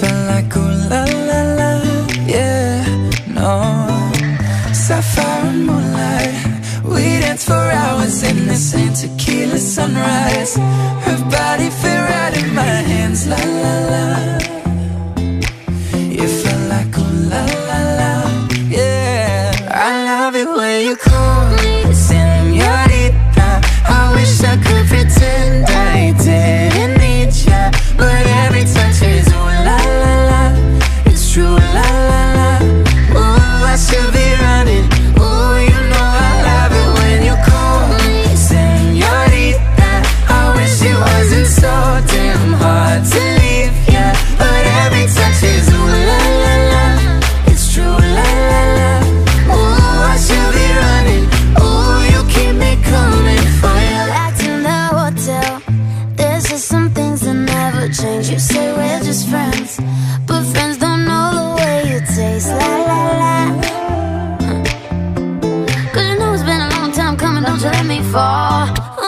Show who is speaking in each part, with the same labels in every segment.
Speaker 1: felt like ooh la la la, yeah, no. Sapphire and moonlight, we danced for hours in the same tequila sunrise. Her body fit right in my hands, la la la. You felt like ooh la la la, yeah. I love it when you call me señorita. I wish I could pretend I didn't need ya, but every touch is ooh la la la. It's true, la la la. Ooh, I should be running. Ooh, you know I love it when you call me señorita. I wish it wasn't so damn hard to leave ya, but every touch is ooh la la la. It's true, la la la. Ooh, I should be running. Ooh, you keep me coming for ya.
Speaker 2: Back in the hotel, there's just some things that never change. You say we're just friends, but friends don't know the way you taste. La la la. Cause you know it's been a long time coming, don't you let me fall.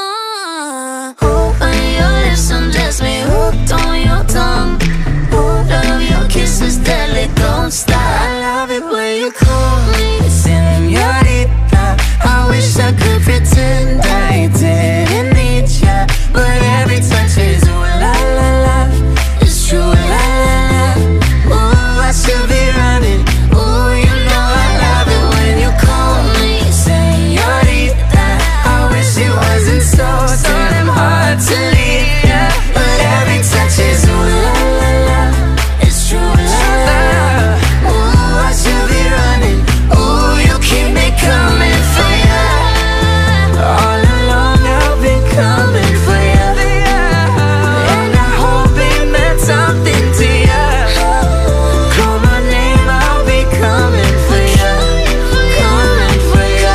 Speaker 2: Open your lips, undress me, hooked on your tongue. Oh, love your kisses, deadly, don't stop.
Speaker 1: I love it when you call me señorita. I wish I could pretend I didn't need ya, but every touch is ooh la la la. It's true, la la la. Ooh, I should be running. Ooh, you know I love it when you call me señorita. I wish it wasn't so damn hard to leave ya, but every touch is ooh la la la. It's true, la la la. Ooh, I should be running. Ooh, you keep me coming for ya. All along I've been coming for ya, and I hope it meant something to ya. Call my name, I'll be coming for ya, coming for ya.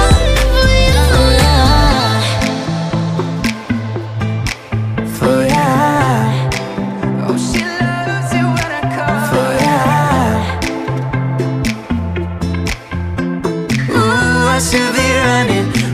Speaker 1: For ya. Oh, she loves it when I call for ya. Ooh, I should be running.